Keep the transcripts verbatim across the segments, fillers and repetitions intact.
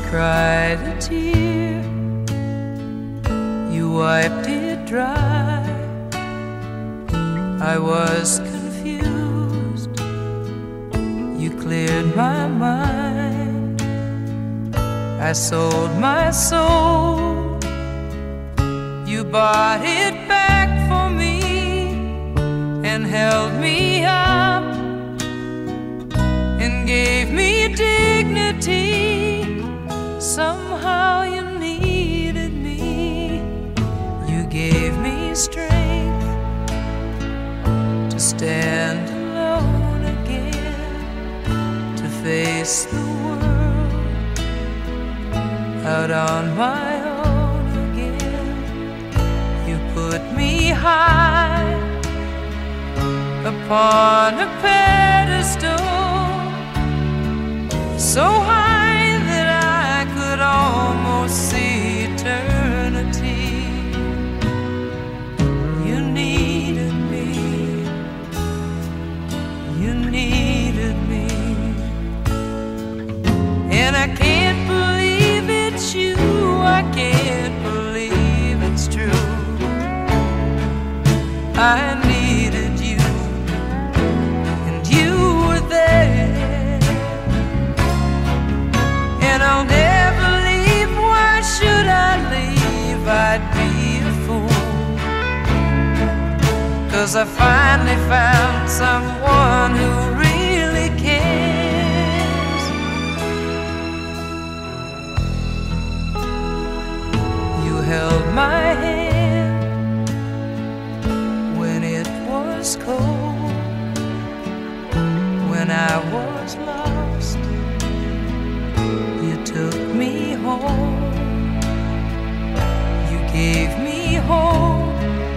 cried a tear, you wiped it dry. I was confused, you cleared my mind. I sold my soul, you bought it back for me and held me up and gave me dignity. Somehow you needed me, you gave me strength to stand alone again, to face the world out on my own again. You put me high upon a pedestal, so high that I could almost see eternity. You needed me, you needed me, and I can't believe it's you, I can't believe it's true. I needed you, and you were there, and I'll never leave. Why should I leave? I'd be a fool, 'cause I finally found someone who really cares. You held my hand when it was cold, when I was lost. You took me home, you gave me hope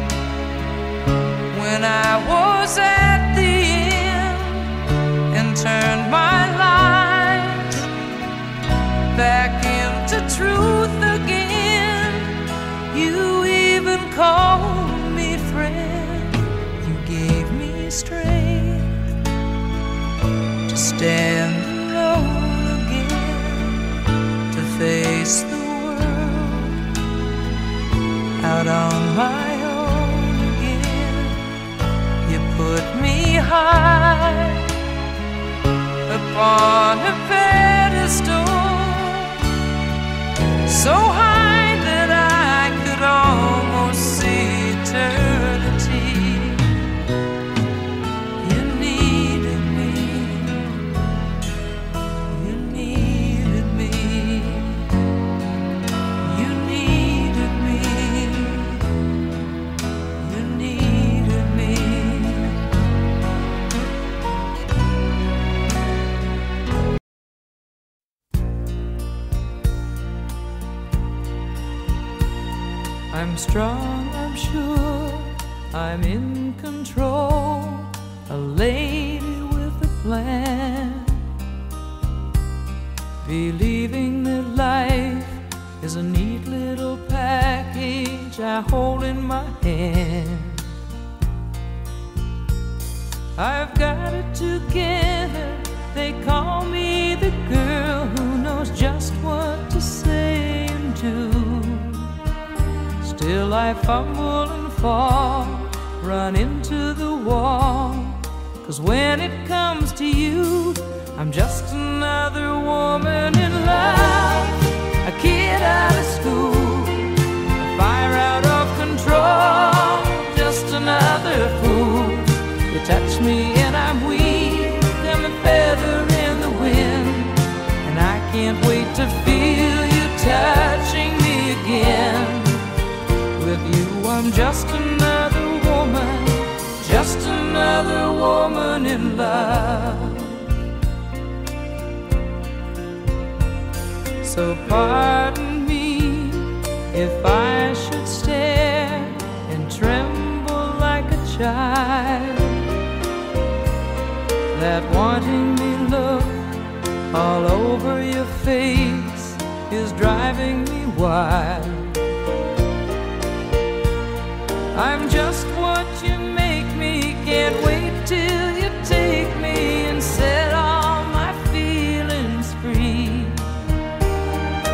when I was at the end, and turned my life back into truth again. You even called me friend, you gave me strength to stand alone again, to face the world out on my own again. You put me high upon a pedestal, so high that I could almost see eternity. You needed me, you needed me, you needed me, you needed me. I'm strong, I'm sure, I'm in control, a lady with a plan, believing that life is a neat little package I hold in my hand. I've got it together, they call me the girl who knows just what to say and do. Still I fumble and fall, run into the wall, 'cause when it comes to you, I'm just another woman in love, a kid out of school, a fire out of control, just another fool. You touch me and I'm weak, I'm a feather in the wind, and I can't wait to feel you touching me again. With you I'm just another woman, just another woman in love. So pardon me if I should stare and tremble like a child. That wanting me look all over your face is driving me wild. I'm just what you make me, can't wait till you take me and set all my feelings free.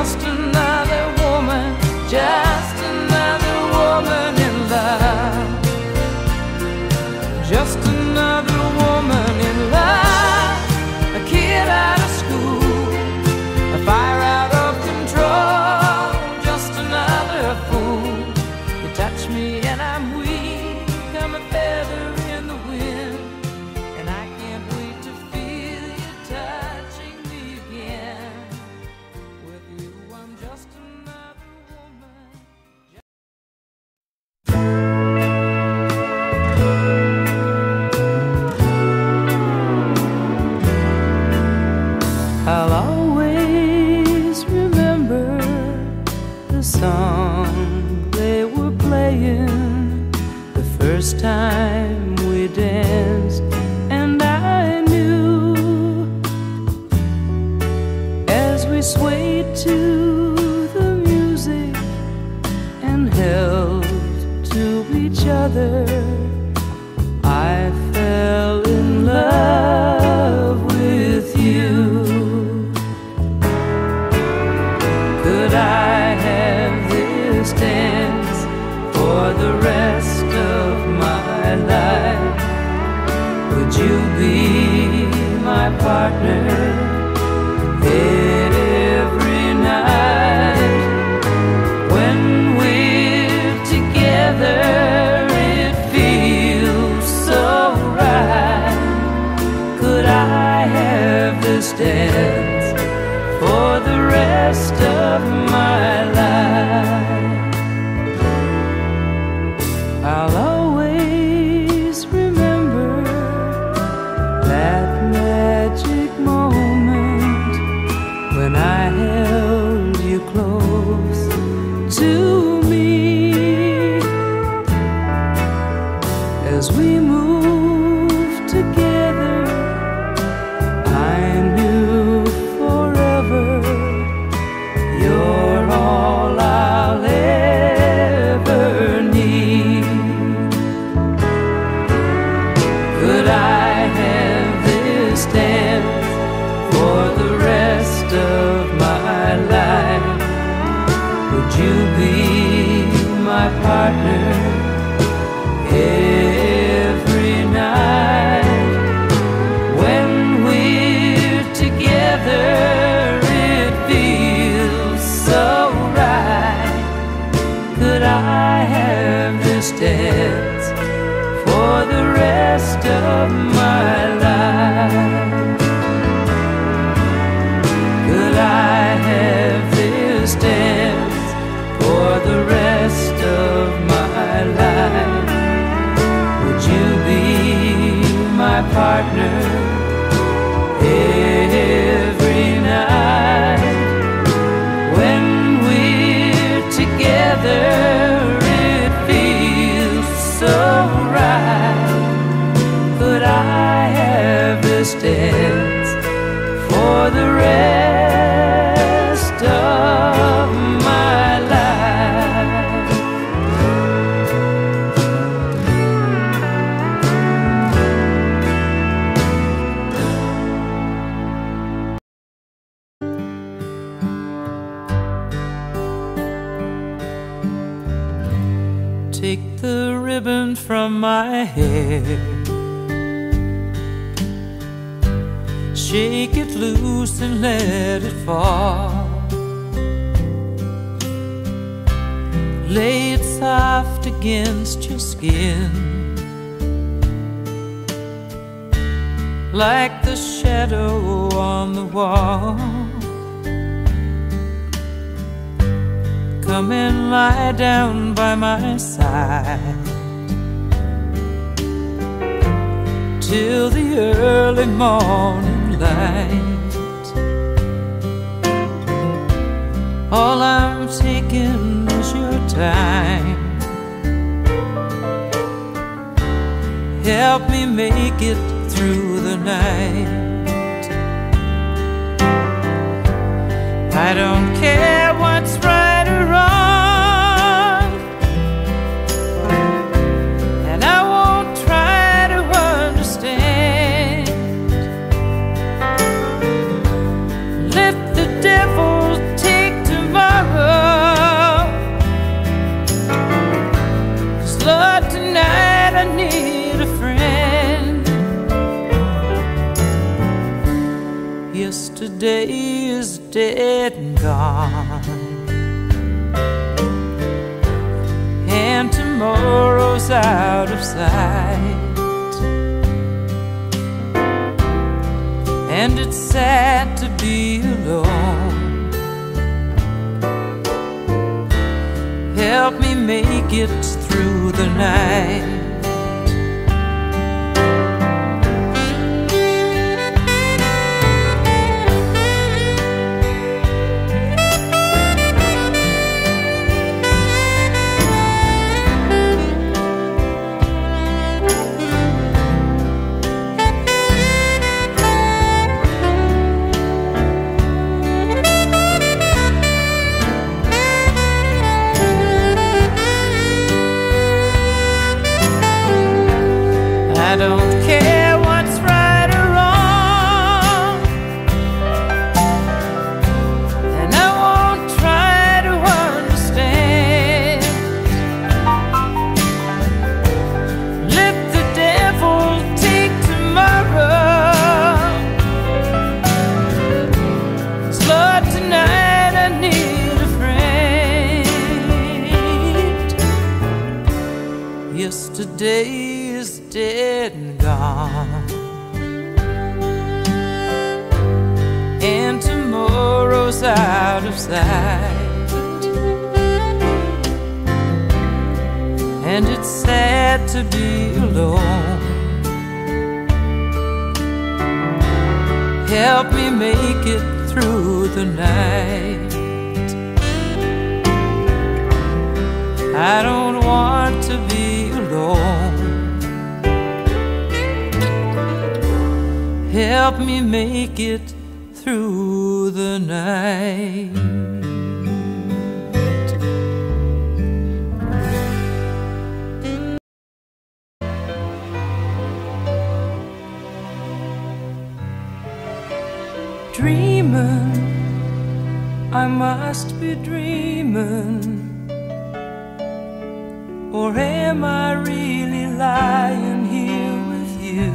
just another woman, just another woman in love. Just another woman in love. A kid out of school, a fire out of control. Just another fool. You touch me and I'm weak, I'm a feather in the wind, and I can't wait to feel you touching me again. With you I'm just another woman. I'll always remember the song they were playing the first time we danced, and I knew as we swayed to the music and held to each other, I fell in love with you. Could I have this dance for the rest of my life? Would you be my partner every night? When we're together it feels so right. Could I have this dance for the rest of my life? I'll always remember that magic moment when I held you close to me. As we moved together, I knew forever you're all I'll ever need. Could I have this dance for the rest of my life? Would you be my partner every night? When we're together it feels so right. Could I have this dance for the rest of my life? Could I have this dance for the rest of my life? Would you be my partner every night? When we're together it feels so right. Could I have this dance for the rest of my life? Take the ribbon from my hair, shake it loose and let it fall. Lay it soft against your skin, like the shadow on the wall. Come and lie down by my side till the early morning light. All I'm taking is your time. Help me make it through the night. I don't care what's right or wrong, and I won't try to understand. Let the devil take to Yesterday is dead and gone, and tomorrow's out of sight, and it's sad to be alone. Help me make it through the night. I don't care what's right or wrong, and I won't try to understand. Let the devil take tomorrow, 'cause Lord, tonight I need a friend. Yesterday is dead and gone, and tomorrow's out of sight, and it's sad to be alone. Help me make it through the night. I don't want to be alone. Help me make it through the night. Dreaming, I must be dreaming, or am I really lying here with you?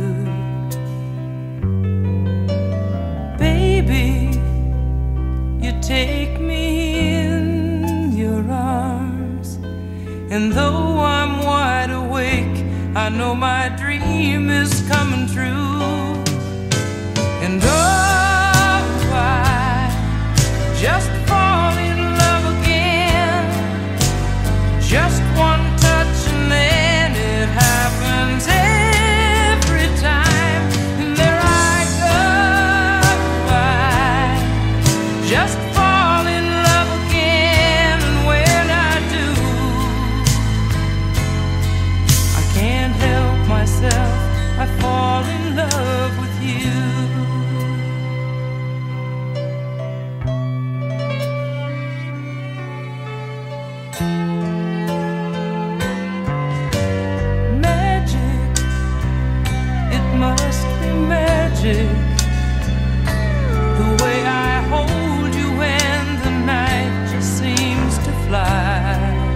Baby, you take me in your arms, and though I'm wide awake, I know my dream is coming true. And oh, I just fall in love again, just one touch and then it happens every time. And there I go, I just fall in love again, and when I do, I can't help myself, I fall in love with you. Magic, it must be magic, the way I hold you when the night just seems to fly.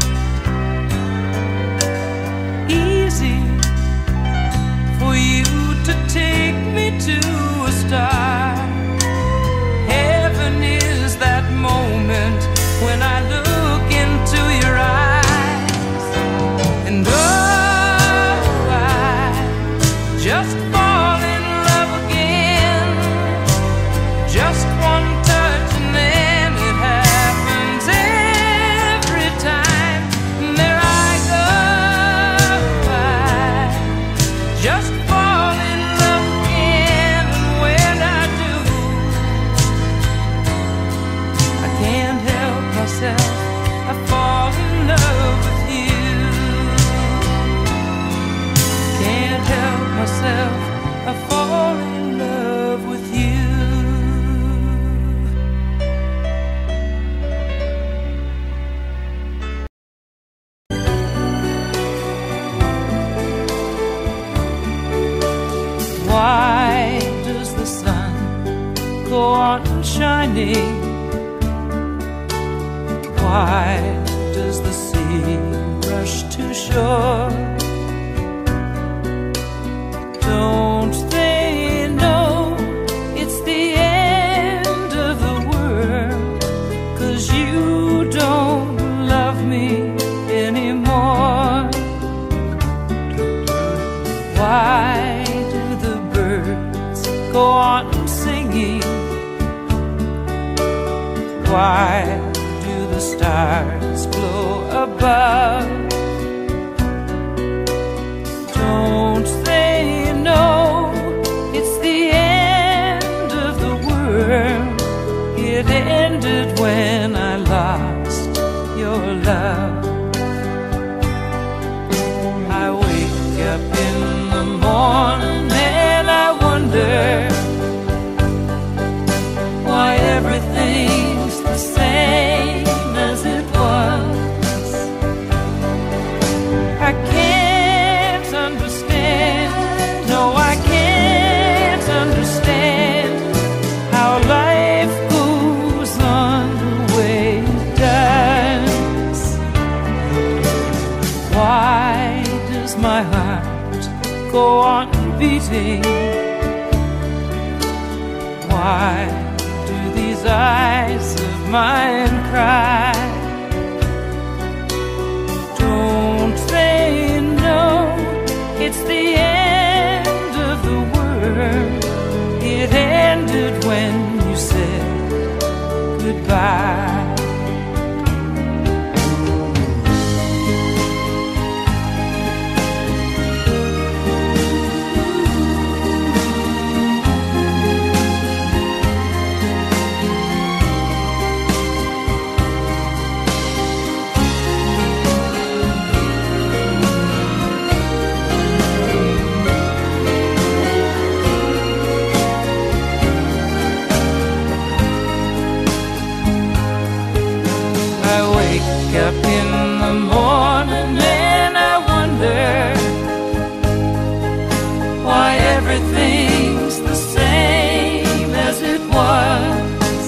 Easy for you to take me to a star. Heaven is that moment when I look into your eyes. And oh, I just fall in love again, just one touch and then it happens every time. And there I go, I just fall in love again, and when I do, I can't help myself, I fall in love with you. Can't help myself, I fall in love with you. Why does the sun go on shining? Why does the sea rush to shore? Don't they know it's the end go on singing? Why do the stars glow above? Don't they know it's the end of the world? It ended when I lost your love. I wake up in the morning and I wonder why everything's the same as it was. I can't understand, no I can't understand how life goes on the way it does. Why does my heart go on beating? Why do these eyes of mine cry? Don't they know it's the end of the world? It ended when you said goodbye. Up in the morning and I wonder why everything's the same as it was.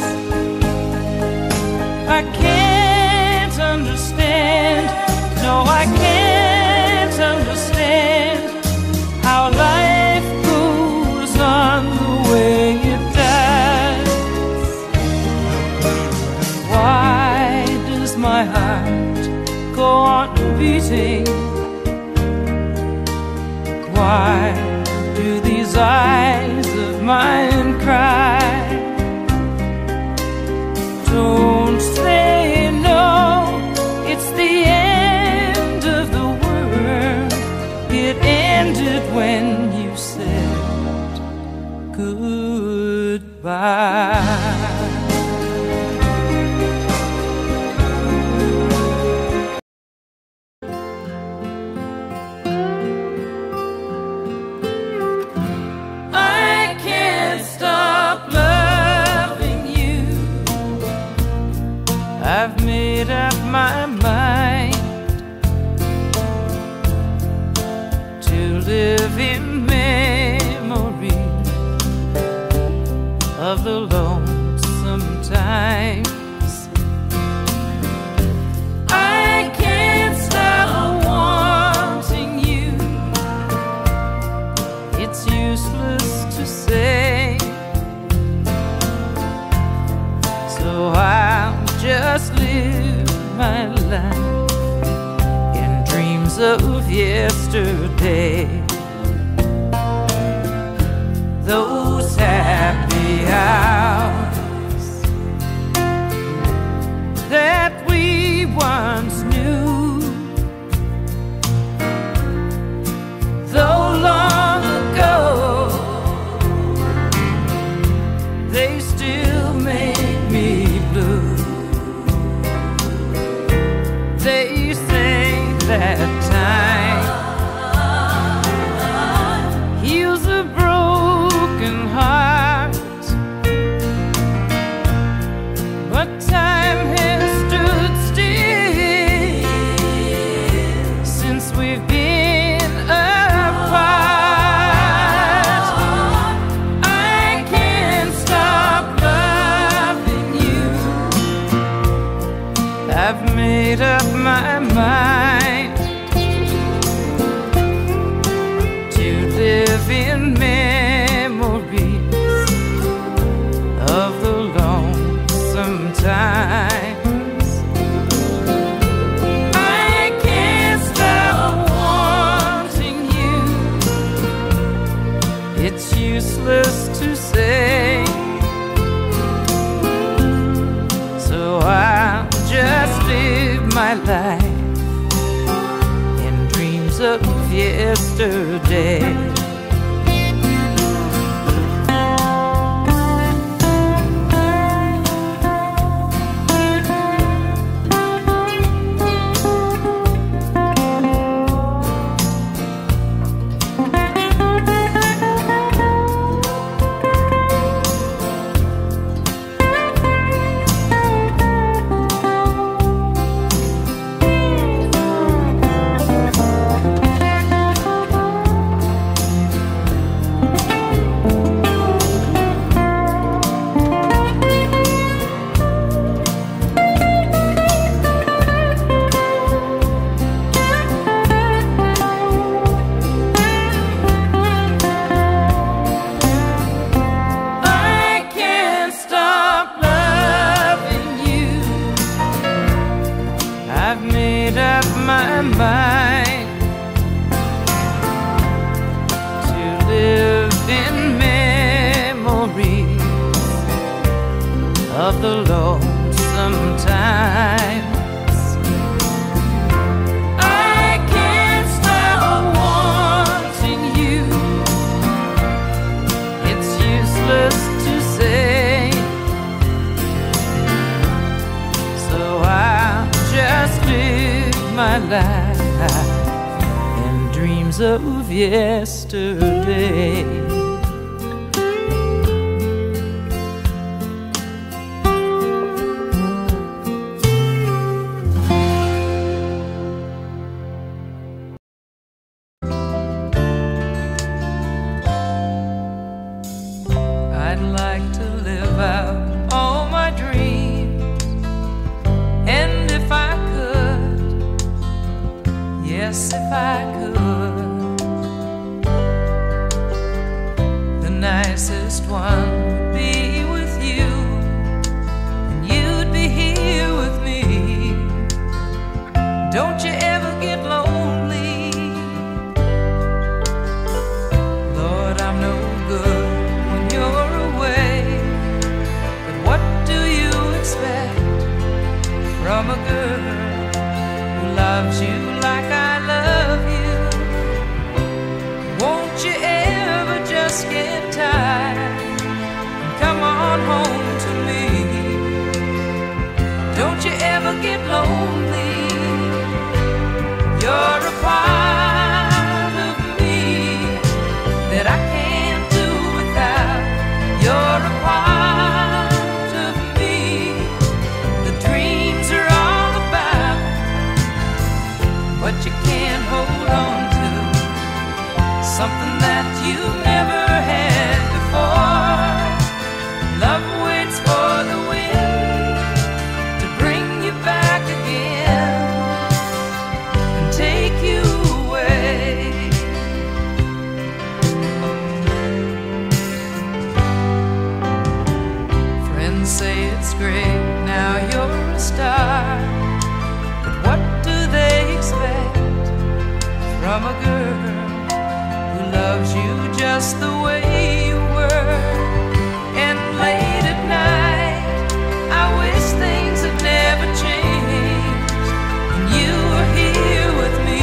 I can't understand, no I can't understand how life goes on the way it does. Why does my heart go on beating? Why do these eyes of mine cry? Don't they know it's the end of the world? It ended when you said goodbye. I've made up my mind to live in memory of the lonesome times. I can't stop wanting you. It's useless to say, so I'll just live my life in dreams of yesterday. Those happy hours that we once knew, though long ago, they still make me blue. They say that time it's useless to say. So I'll just live my life in dreams of yesterday. I've made up my mind to live in memories of the lonesome times. I can't stop wanting you. It's useless to say. So I'll just live my life in dreams of yesterday. I'd like to live out all my dreams, and if I could, yes, if I could, the nicest one would be with you, and you'd be here with me. Don't you ever get lonely? Lord, I'm no good when you're away, but what do you expect from a girl who loves you like I love you? Won't you ever just get tired and come on home to me? Don't you ever get lonely? You're a part of me that I can't do without. You're a part of me the dreams are all about, but you can't hold on to something that you've never had before. Love waits for the wind to bring you back again and take you away. Friends say it's great, now you're a star, but what do they expect from a girl who loves you just the way you were? And late at night I wish things had never changed and you were here with me.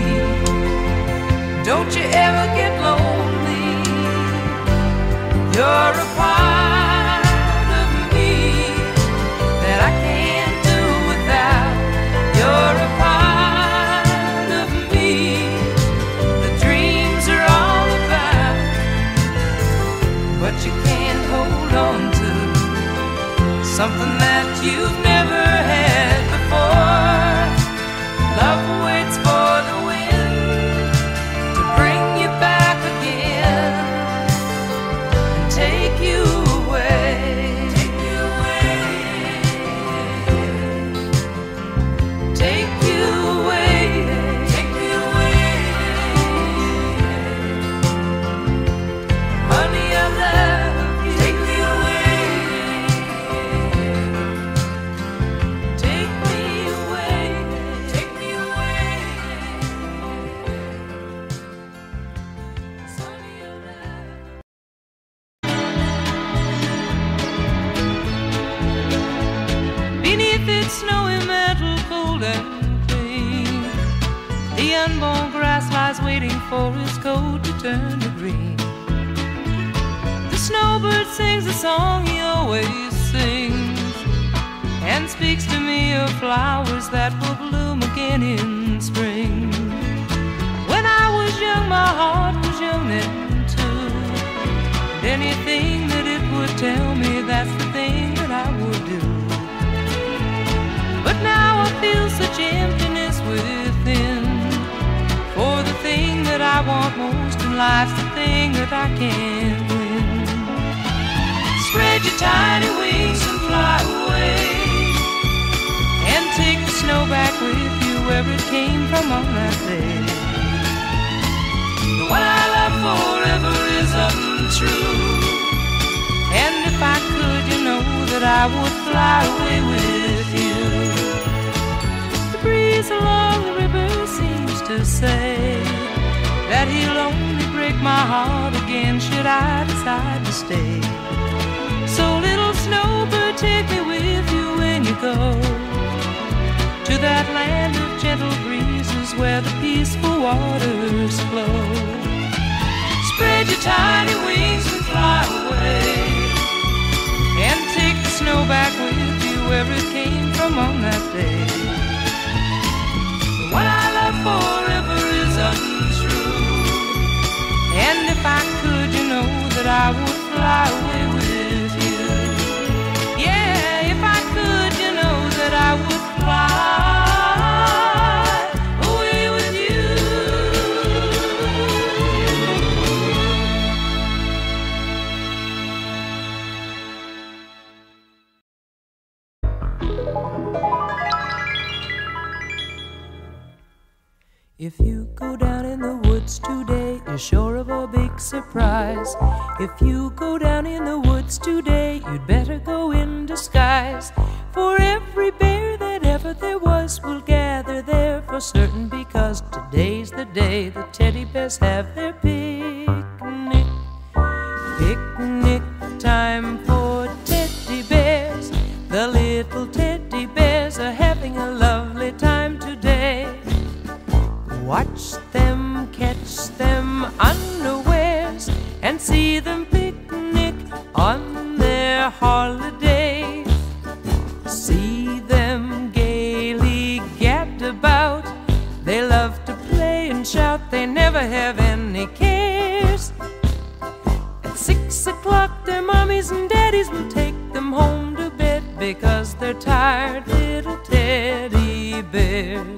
Don't you ever get lonely? You're a part of me that I can't do without. You're a part of me the dreams are all about, but you can't hold on to something that you've never had before. Love waits for the wind to bring you back again and take you away. Take you away. Take you away. Take me away. Honey, I love you. Take me away. for his coat to turn to green. The snowbird sings a song he always sings, and speaks to me of flowers that will bloom again in spring. When I was young, my heart was young then too, and anything that it would tell me, that's the thing that I would do. But now I feel such emptiness within, for the thing that I want most in life's the thing that I can't win. Spread your tiny wings and fly away, and take the snow back with you where it came from on that day. The one I love forever is untrue, and if I could, you know that I would fly away with you. The breeze along the river seems to say that he'll only break my heart again should I decide to stay. So little snowbird, take me with you when you go to that land of gentle breezes where the peaceful waters flow. Spread your tiny wings and fly away, and take the snow back with you where it came from on that day. The one I love forever is untrue, and if I could, you know that I would fly away with you. Yeah, if I could, you know that I would fly away with you. If you go down in the woods today, you're sure of a big surprise. If you go down in the woods today, you'd better go in disguise. For every bear that ever there was will gather there for certain, because today's the day the teddy bears have their picnic. Picnic time for teddy bears. The little teddy bears are having a lovely time today. Watch them, catch them unawares, and see them picnic on their holidays. See them gaily gad about, they love to play and shout, they never have any cares. At six o'clock their mommies and daddies will take them home to bed, because they're tired little teddy bears.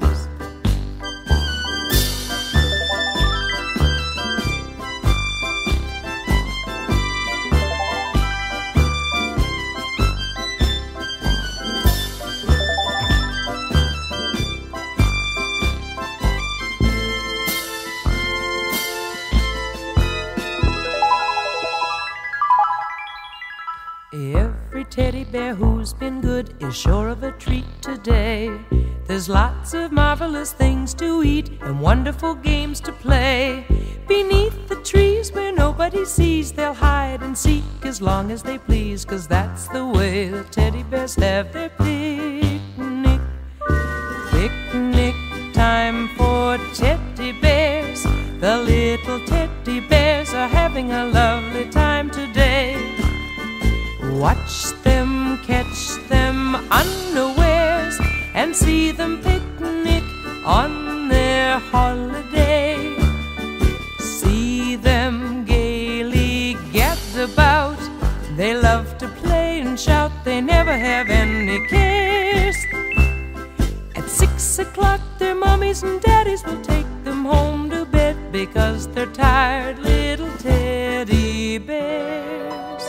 Every teddy bear who's been good is sure of a treat today. There's lots of marvelous things to eat and wonderful games to play. Beneath the trees where nobody sees, they'll hide and seek as long as they please, 'cause that's the way the teddy bears have their picnic. Picnic time for teddy bears. The little teddy bears are having a lovely time today. Watch them, catch them unawares, and see them picnic on their holiday. See them gaily gad about, they love to play and shout, they never have any cares. At six o'clock their mommies and daddies will take them home to bed, because they're tired little teddy bears.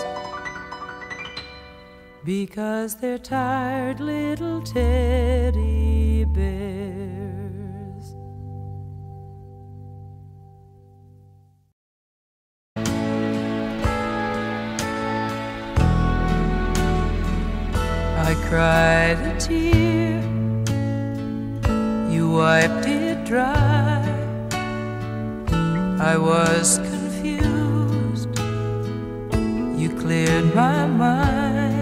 Because they're tired little teddy bears. I cried a tear, you wiped it dry. I was confused, you cleared my mind.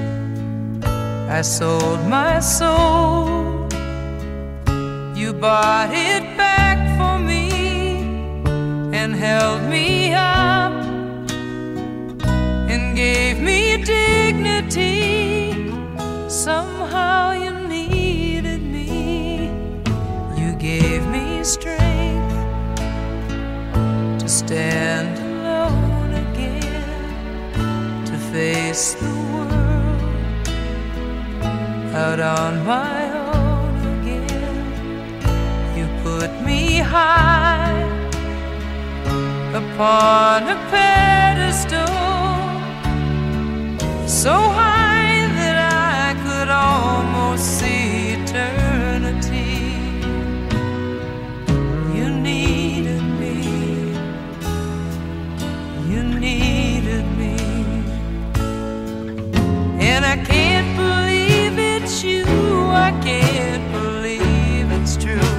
I sold my soul, you bought it back for me. held me up and gave me dignity. Somehow you needed me. You gave me strength to stand alone again, to face the world out on my own again. You put me high upon a pedestal, so high that I could almost see eternity. You needed me, you needed me, and I can't believe it's you, I can't believe it's true.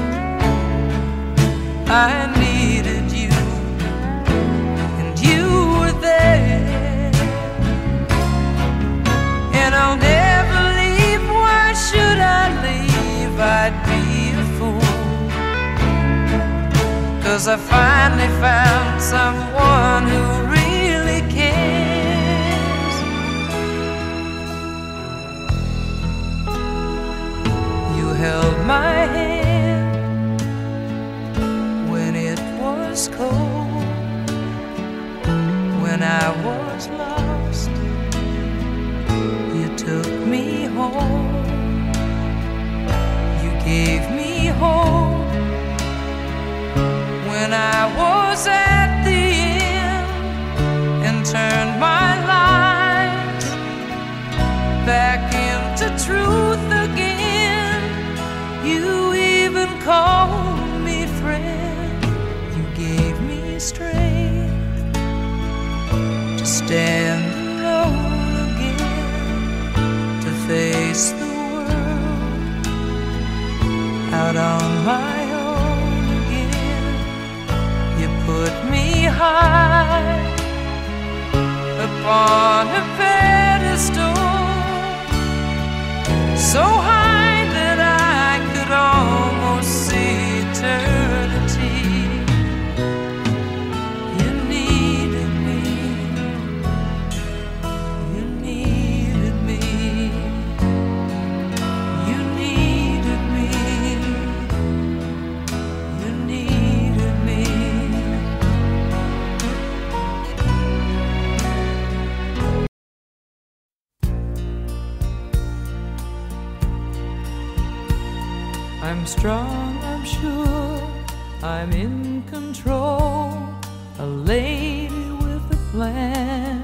I needed you, and you were there, and I'll never leave. Why should I leave? I'd be a fool, 'cause I finally found someone who really cares. You held my hand when it was cold, when I was lost. You took me home, you gave me hope when I was at the end, and turned my life back into truth again. You even called me friend. You gave me strength to stand alone again, to face the world out on my own again. You put me high upon a pedestal, so high that I could almost see eternity. You needed me, you needed me, you needed me, you needed me. I'm strong, I'm sure, I'm in control, a lady with a plan,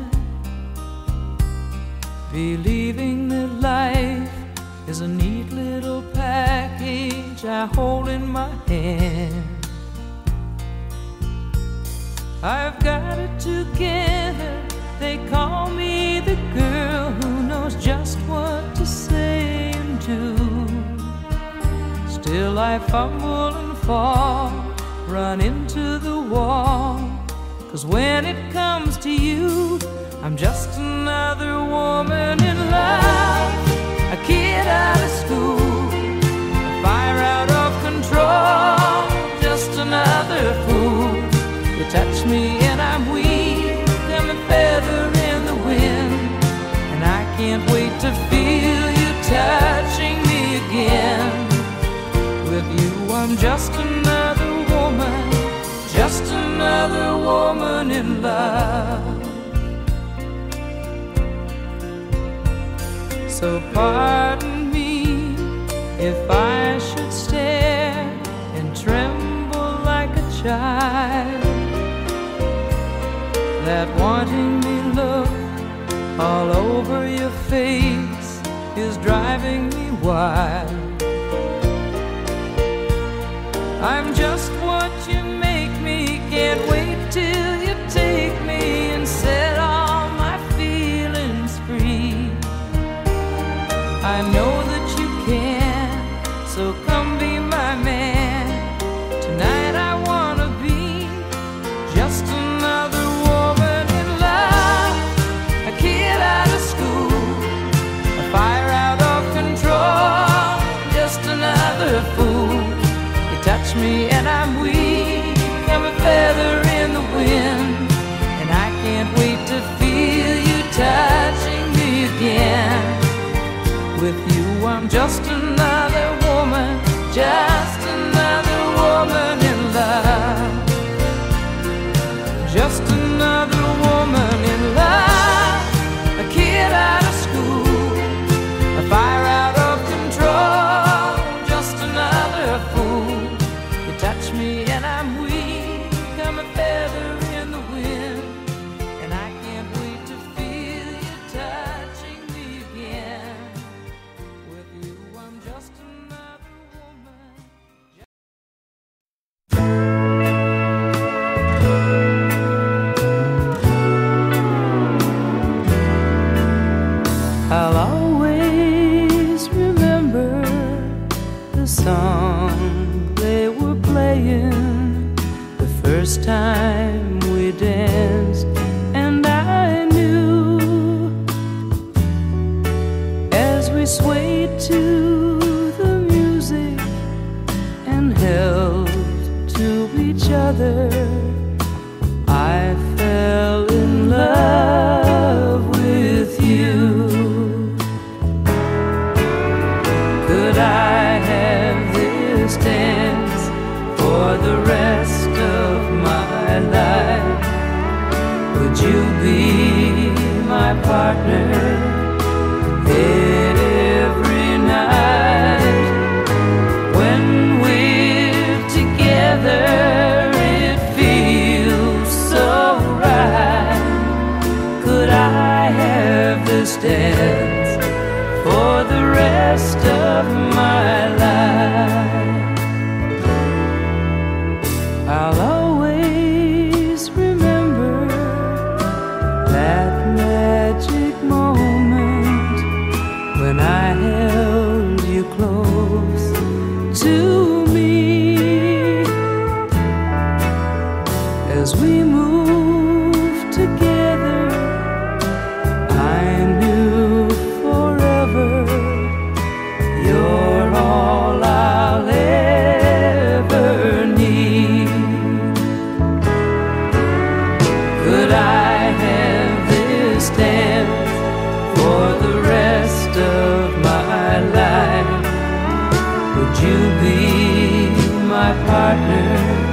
believing that life is a neat little package I hold in my hand. I've got it together, they call me the girl who knows just what to say and do. Still I fumble and fall, run into the wall, 'cause when it comes to you, I'm just another woman in love, a kid out of school, a fire out of control, just another fool. You touch me and I'm weak, I'm a feather in the wind, and I can't wait to feel you touching me again. With you I'm just another woman, just another woman in love. So pardon me if I should stare and tremble like a child. That wanting me look all over your face is driving me wild. I'm just what you make me, can't wait till you take me and set all my feelings free. I know that you can, so come be my man. Tonight I wanna be just another woman in love, a kid out of school, a fire out of control, just another fool. Touch me and I'm weak, I'm a feather in just another woman, just another woman in love. Just another woman in love. A kid out of school, a fire out of control. Just another fool. You touch me and I'm weak, I'm a feather in the wind, and I can't wait to feel you touching me again. With you I'm just another woman. I'll always remember the song they were playing the first time we danced, and I knew as we swayed to the music and held to each other, I fell in love with you. Could I have this dance for the rest of my life? Would you be my partner every night? When we're together it feels so right. Could I have this dance for the rest of my life? I'll always remember that magic moment when I held you close to me. As we moved together, I knew forever you're all I'll ever need. Could I have this dance for the rest of my life? Would you be my partner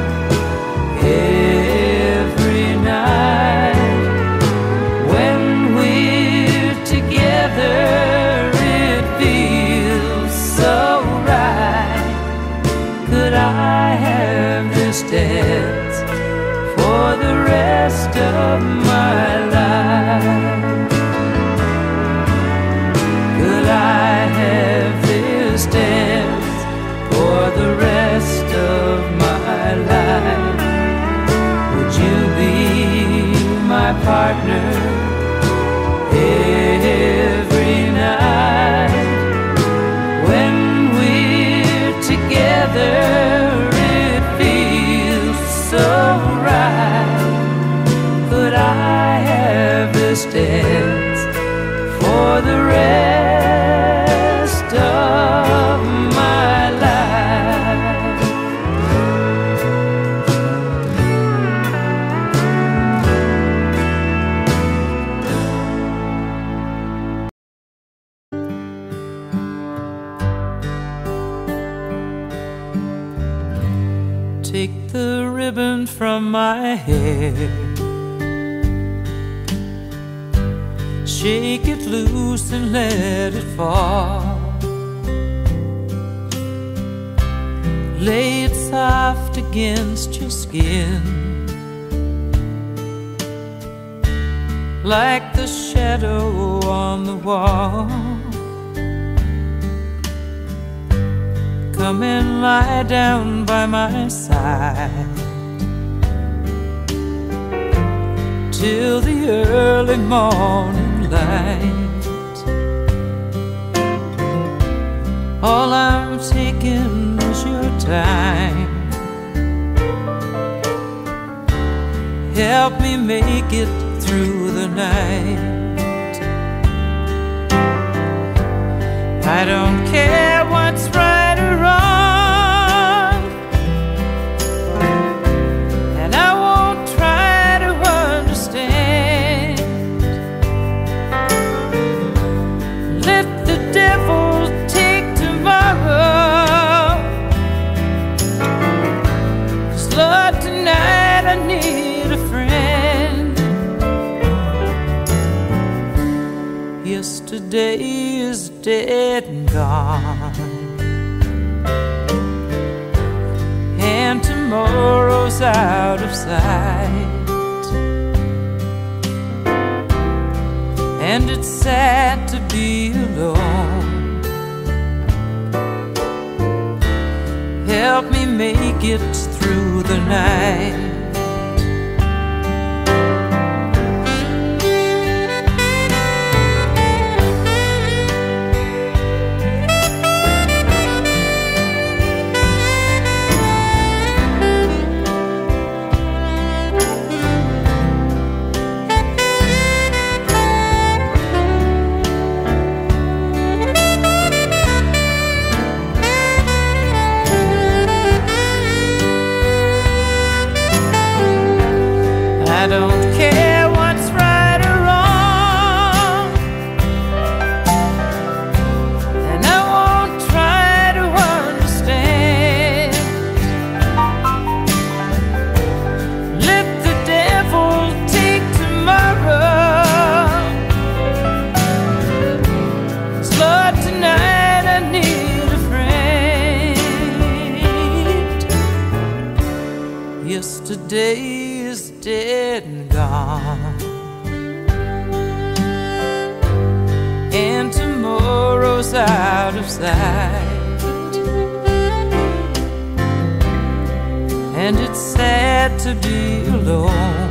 every night? When we're together it feels so right. Could I have this dance for the rest of my life? Could I have this dance for the rest of my life? Would you be my partner every night? When we're together it feels so right. Could I have this dance for the rest of my life? Take the ribbon from my hair, shake it loose and let it fall. Lay it soft against your skin, like the shadow on the wall. Come and lie down by my side till the early morning light. All I'm taking is your time. Help me make it through the night. I don't care what's right or wrong, and I won't try to understand. Let the devil take Yesterday is dead and gone, and tomorrow's out of sight. And it's sad to be alone. Help me make it through the night. I don't care what's right or wrong, and I won't try to understand. Let the devil take tomorrow, 'cause Lord, tonight I need a friend. Yesterday is dead and gone, and tomorrow's out of sight. And it's sad to be alone.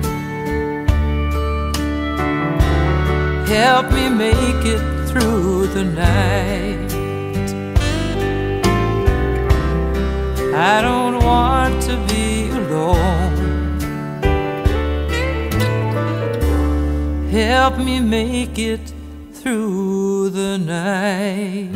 Help me make it through the night. I don't want to be alone. Help me make it through the night.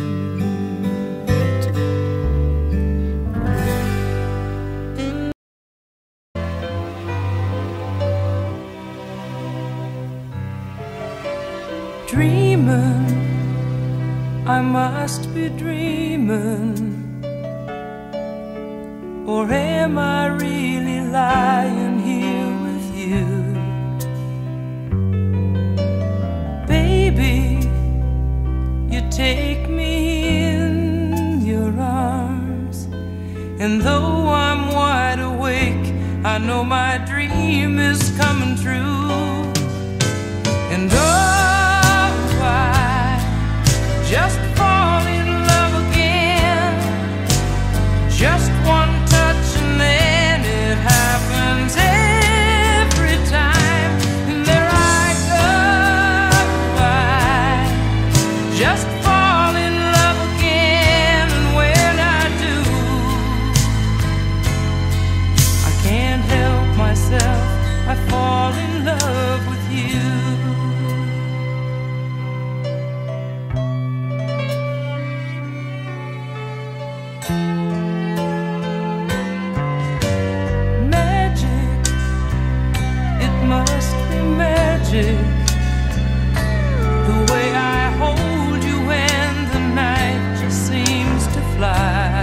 Dreaming, I must be dreaming, or am I really lying here with you? Baby, you take me in your arms, and though I'm wide awake, I know my dream is coming true. And oh, I just fall in love again, just one touch and then it happens every time. And there I go, I just fall in love again. And when I do, I can't help myself, I fall in love with you. Magic, it must be magic, the way I hold you when the night just seems to fly.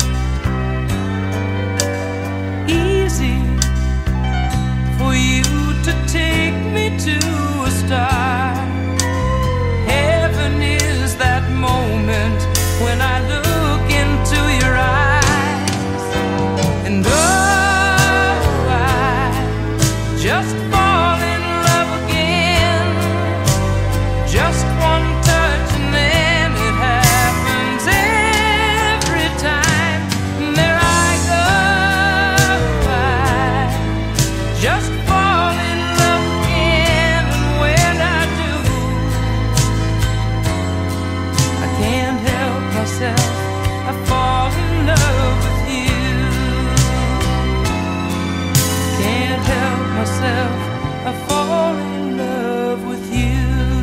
Easy for you to take me to a star. Heaven is that moment when I look into your eyes. And oh, I just fall in love again, just one touch and then it happens every time. And there I go, I just fall in love again. And when I do, I can't help myself, I fall in love with you. Can't help myself, I fall in love with you.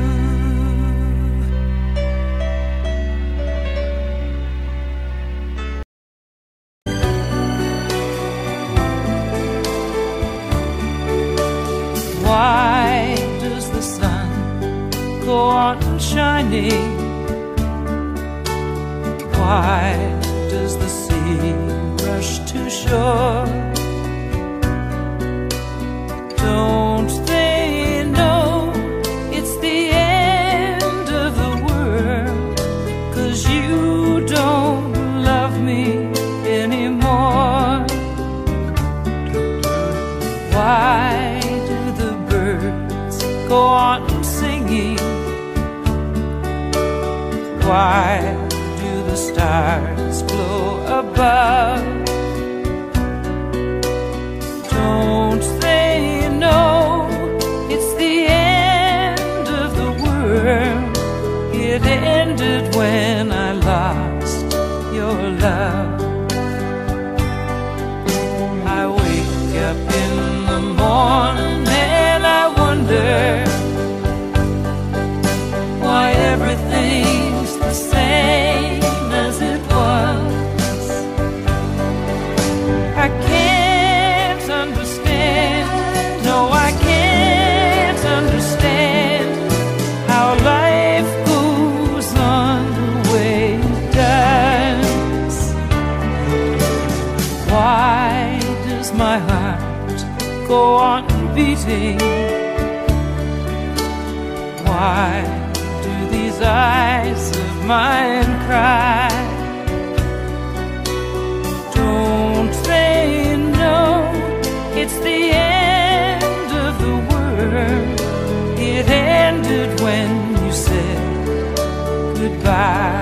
Why does the sun go on shining? Why does the sea rush to shore? Don't they know it's the end go on singing? Why do the stars glow above? Don't they know it's the end of the world? It ended when I lost your love. I wake up in the morning and I wonder why everything's the same as it was. I can't understand, no I can't understand how life goes on the way it does. Why does my heart go on beating? Why do these eyes of mine cry? Don't they know it's the end of the world? It ended when you said goodbye.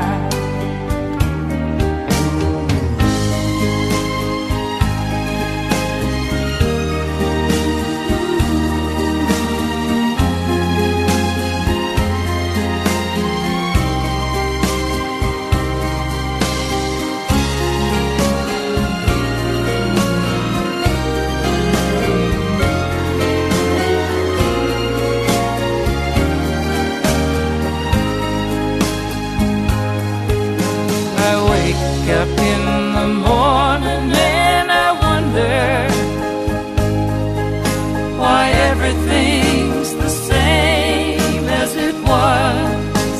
Up in the morning and I wonder why everything's the same as it was.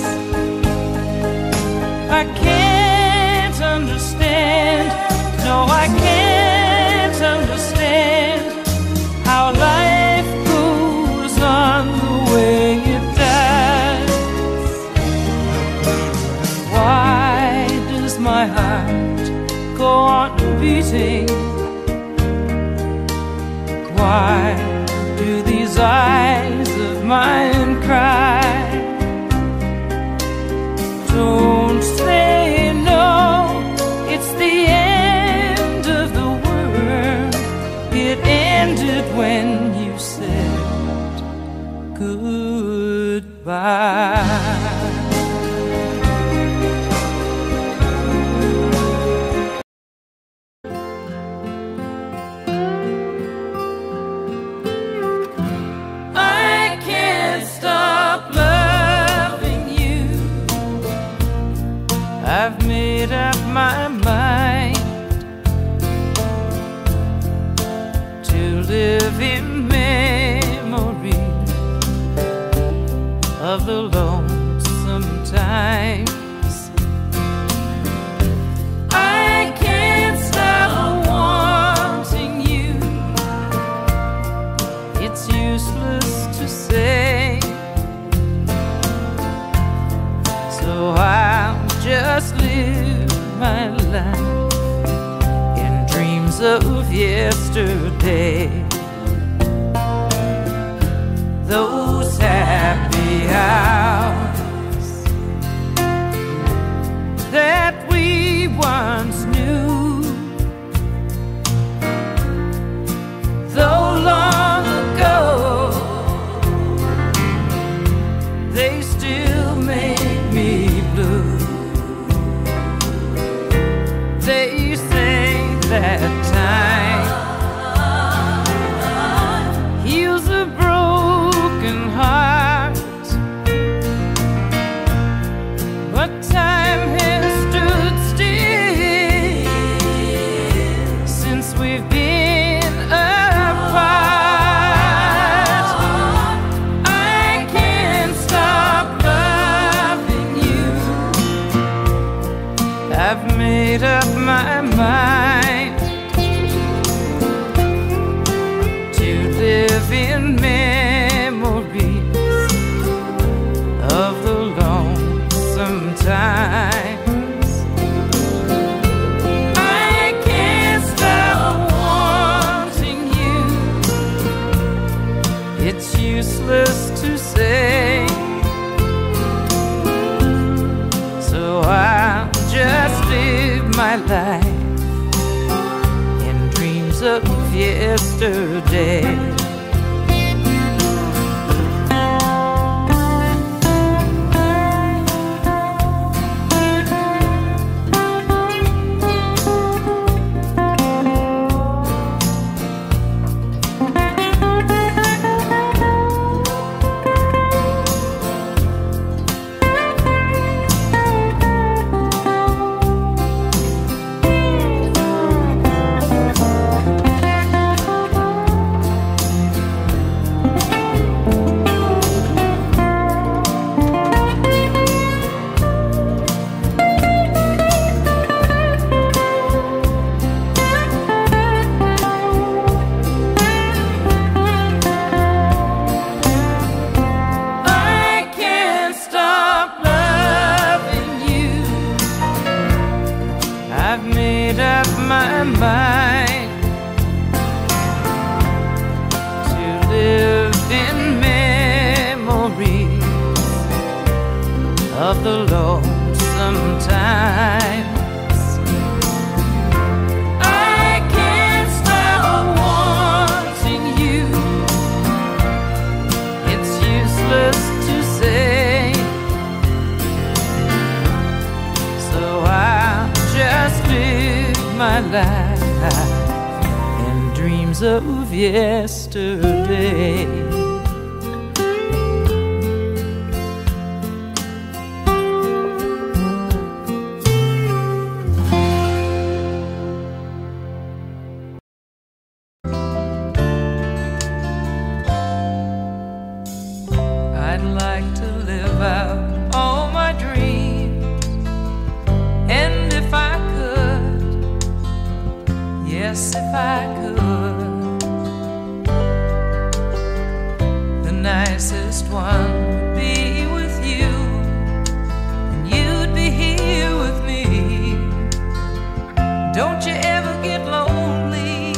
I can't understand, no I can't understand how life goes on the way it does. Why does my heart go on beating? Why do these eyes of mine cry? Don't they know it's the end of the world? It ended when you said goodbye. I've made up my mind to live in memory of the lonesome times. I can't stop wanting you. It's useless to say, so I'll just live my life in dreams of yesterday. Those happy hours that we once knew, though long ago, they still make me blue. They say that time useless to say. So I'll just live my life in dreams of yesterday. I've made up my mind to live in memories of the lonesome times. I can't stop wanting you. It's useless to say. So I just live my life in dreams of yesterday. I'd like to live out all my dreams, and if I could, yes, if I could, the nicest one would be with you, and you'd be here with me. Don't you ever get lonely?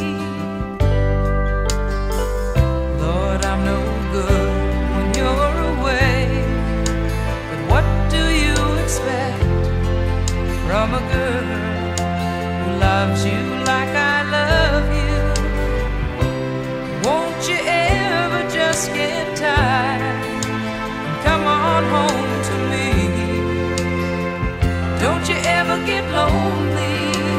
Lord, I'm no good when you're away, but what do you expect from a girl who loves you like I love you? Won't you ever just get tired and come on home to me? Don't you ever get lonely?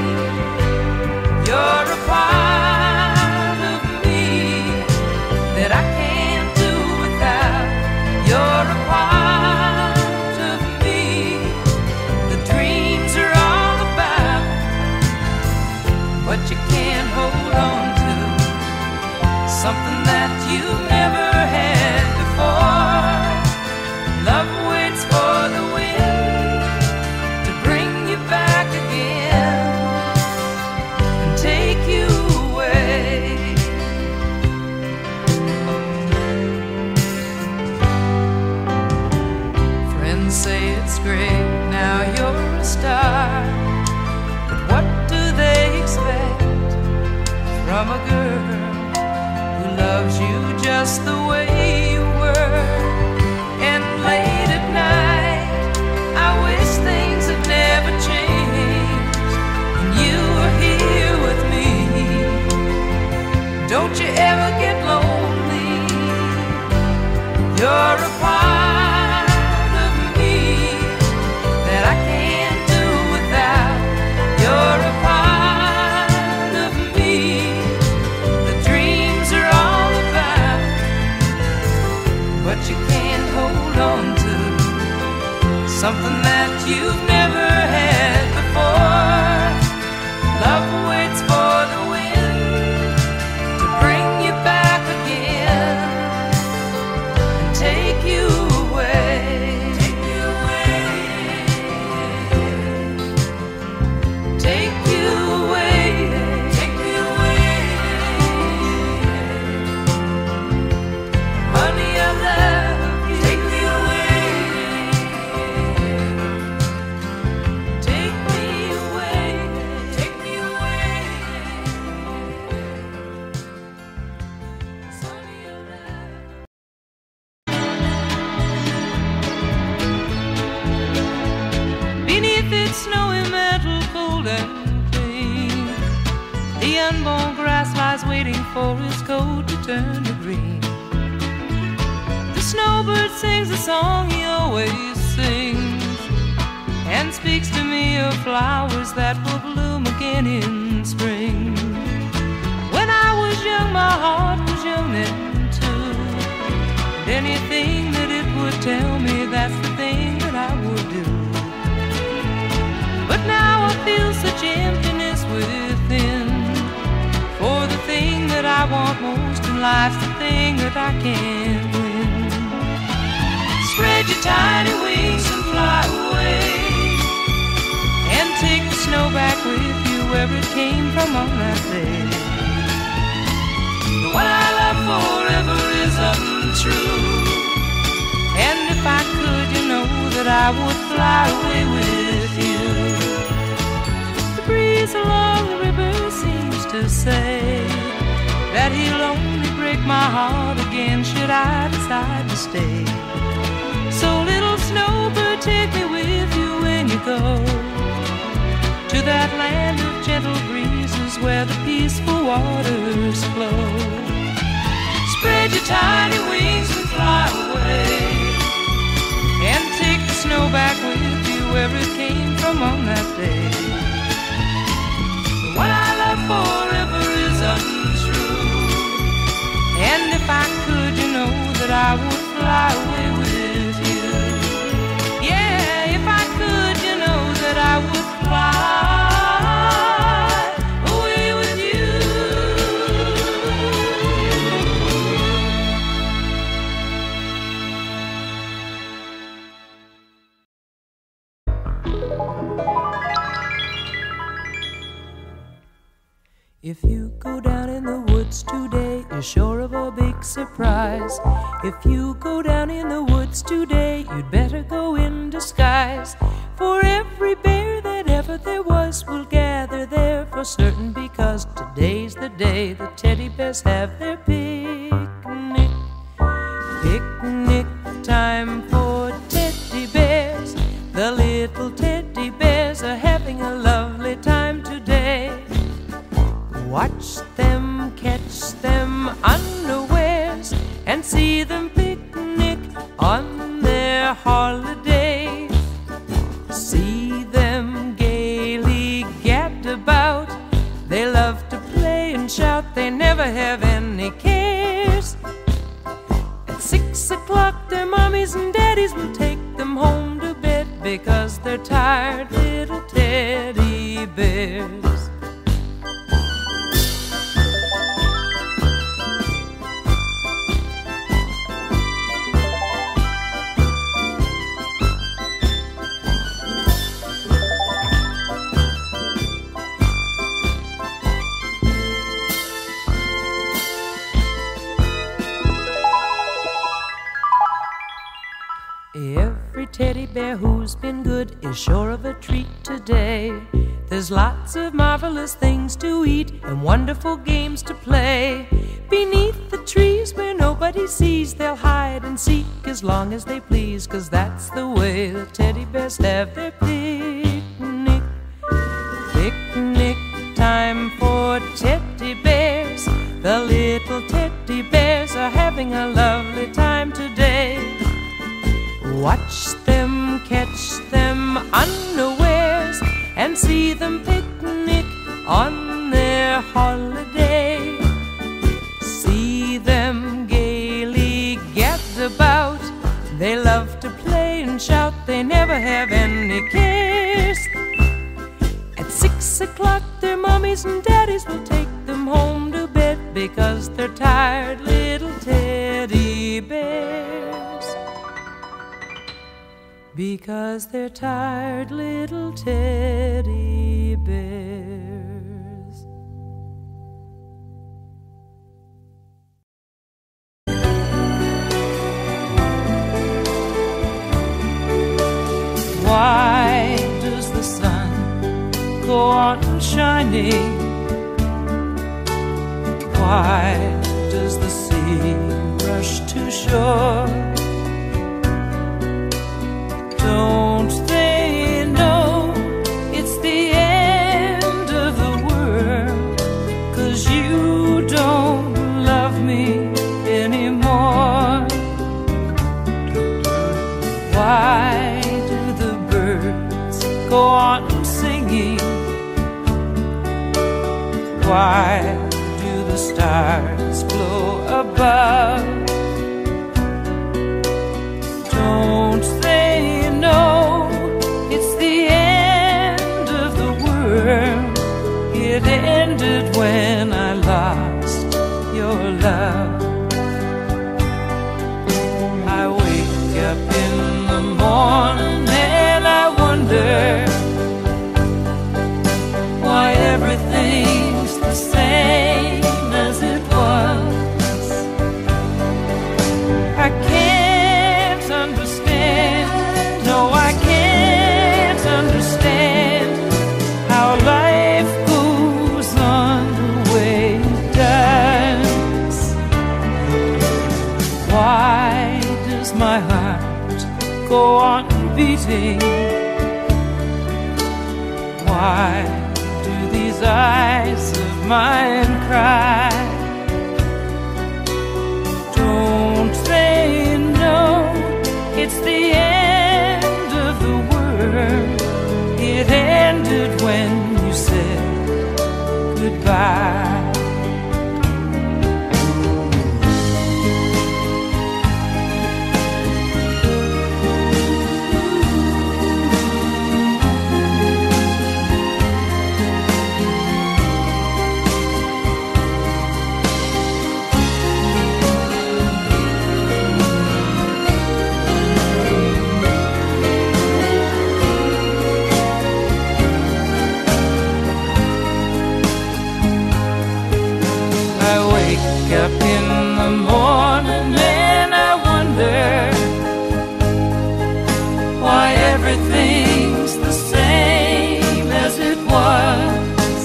You're a part of me that I can't do without. You're a part of me the dreams are all about, but you can't hold on to something that you've never had before. Love waits for the wind to bring you back again and take you away. Friends say it's great, now you're a star, but what do they expect from a girl who loves you just the way you were? And late at night I wish things had never changed and you were here with me. Don't you ever get lonely? You're a part of me that I can't do without. You're a part of me the dreams are all about, but you can't hold on to something that you've never had before. Love waits for the wind to bring you back again and take you away. Take you away. Take you away. Take me away. Honey, I love you. Take me away. Take me away. Take me away. for his coat to turn to green. The snowbird sings a song he always sings, and speaks to me of flowers that will bloom again in spring. When I was young, my heart was young then too, and anything that it would tell me, that's the thing that I would do. But now I feel such emptiness within, for the thing that I want most in life's the thing that I can't win. Spread your tiny wings and fly away, and take the snow back with you where it came from on that day. The one I love forever is untrue, and if I could, you know that I would fly away with you. The breeze along the river seems to say that he'll only break my heart again should I decide to stay. So little snowbird, take me with you when you go to that land of gentle breezes where the peaceful waters flow. Spread your tiny wings and fly away, and take the snow back with you where it came from on that day. The one I love forever is untrue, and if I could, you know that I would fly away with you. Yeah, if I could, you know that I would fly away with you. If you go down in the woods today, you're sure of a big surprise. If you go down in the woods today, you'd better go in disguise. For every bear that ever there was will gather there for certain, because today's the day the teddy bears have their picnic. Picnic time for teddy bears. The little teddy bears are having a lovely time today. Watch them, catch them unawares, and see them picnic on their holidays. See them gaily gad about, they love to play and shout, they never have any cares. At six o'clock their mommies and daddies will take them home to bed, because they're tired little teddy bears. Every teddy bear who's been good is sure of a treat today. There's lots of marvelous things to eat and wonderful games to play. Beneath the trees where nobody sees, they'll hide and seek as long as they please, 'cause that's the way the teddy bears have their picnic. Picnic time for teddy bears. The little teddy bears are having a lovely time today. Watch them, catch them unawares, and see them picnic on their holiday. See them gaily gad about, they love to play and shout, they never have any cares. At six o'clock their mommies and daddies will take them home to bed, because they're tired little teddy bears. Because they're tired little teddy bears. Why does the sun go on shining? Why does the sea rush to shore? Don't they know it's the end of the world? 'Cause you don't Why do the birds go on singing? Why do the stars glow above? Don't they know it's the end of the world? It ended when I lost your love. I wake up in the morning and I wonder why everything's the same as it was. I can't understand, no I can't understand how life goes on the way it does. Why does my heart go on beating? Why do these eyes of mine cry? Don't they know it's the end of the world? It ended when you said goodbye. Up in the morning and I wonder why everything's the same as it was.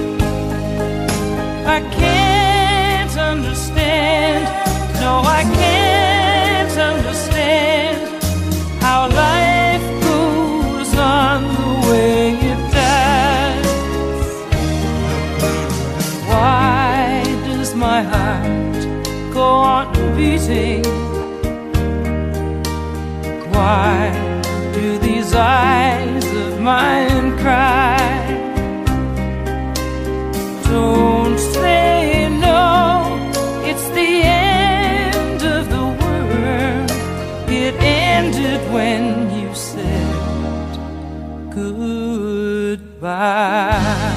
I can't understand, no I can't understand how life goes on the way it does. Why does my heart go on beating? Why do these eyes of mine cry? Don't they know it's the end of the world? It ended when you said goodbye.